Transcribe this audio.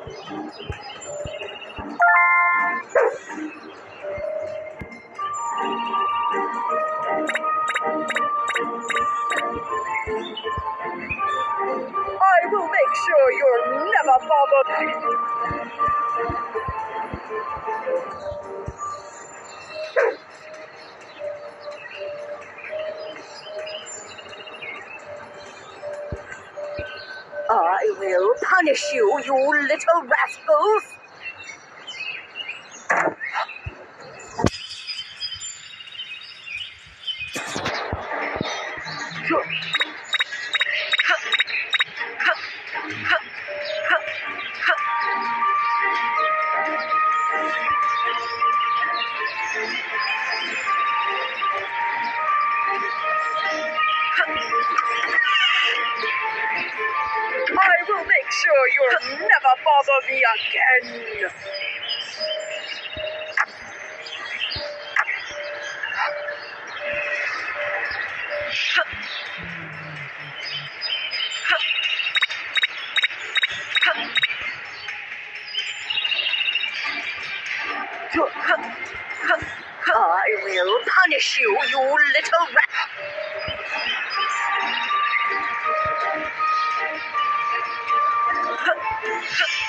I will make sure you'll never bother me. I will punish you, you little rascals! I will make sure you'll never bother me again. I will punish you, you little rat.